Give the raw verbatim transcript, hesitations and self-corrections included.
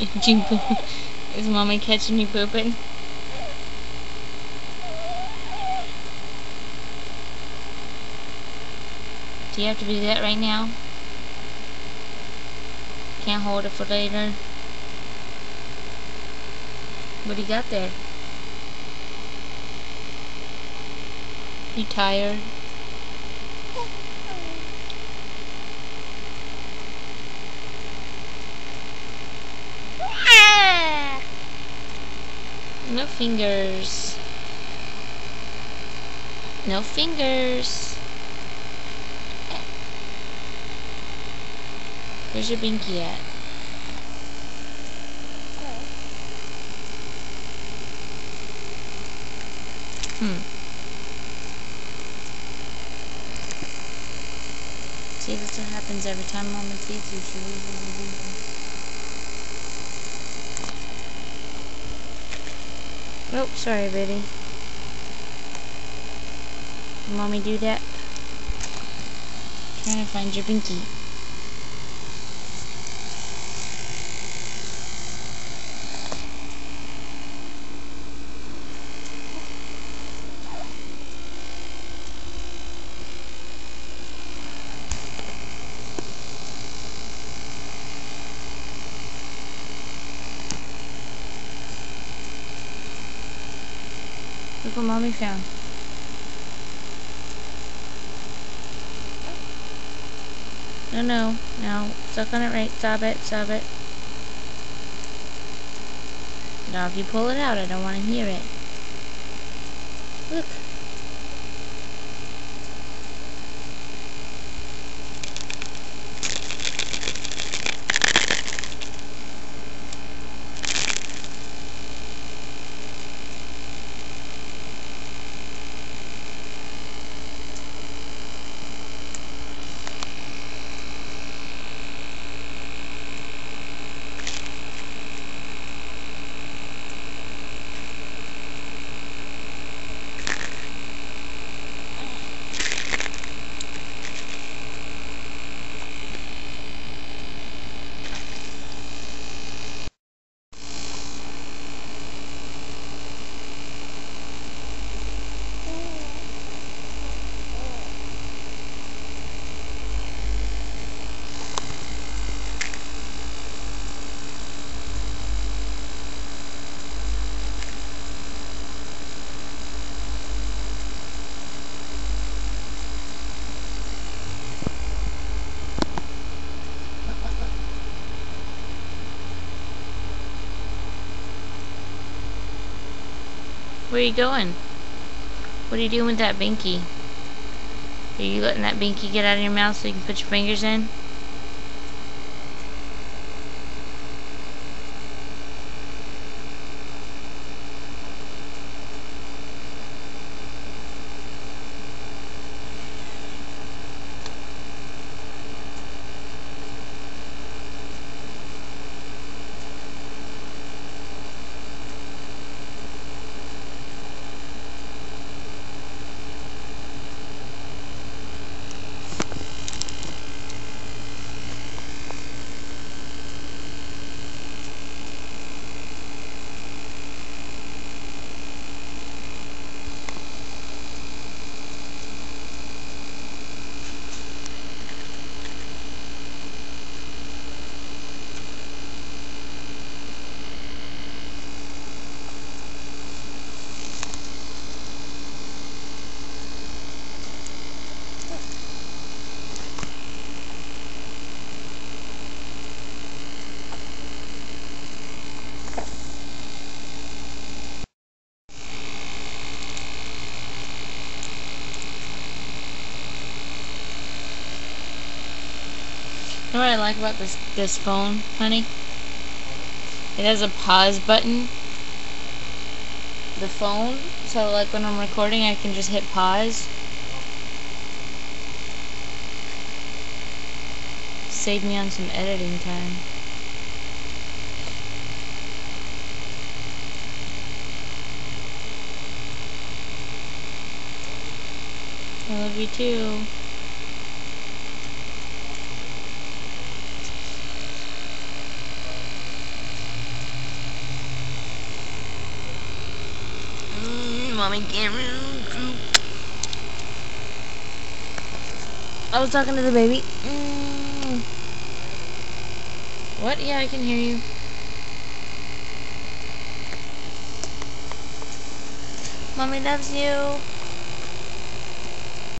Did you poop? Is mommy catching you pooping? Do you have to do that right now? Can't hold it for later? What do you got there? You tired? No fingers. No fingers. Where's your binky at? Hmm. See, that's what happens every time Mama feeds you. She loses her binky. Oh, sorry, baby. Mommy do that? Trying to find your binky. Look what Mommy found. No, no, no. Suck on it right. Stop it, stop it. Now if you pull it out, I don't want to hear it. Look. Where are you going? What are you doing with that binky? Are you letting that binky get out of your mouth so you can put your fingers in? You know what I like about this this phone, honey? It has a pause button. The phone, so like when I'm recording, I can just hit pause. Save me on some editing time. I love you too. Mommy can't. I was talking to the baby. Mm. What? Yeah, I can hear you. Mommy loves you.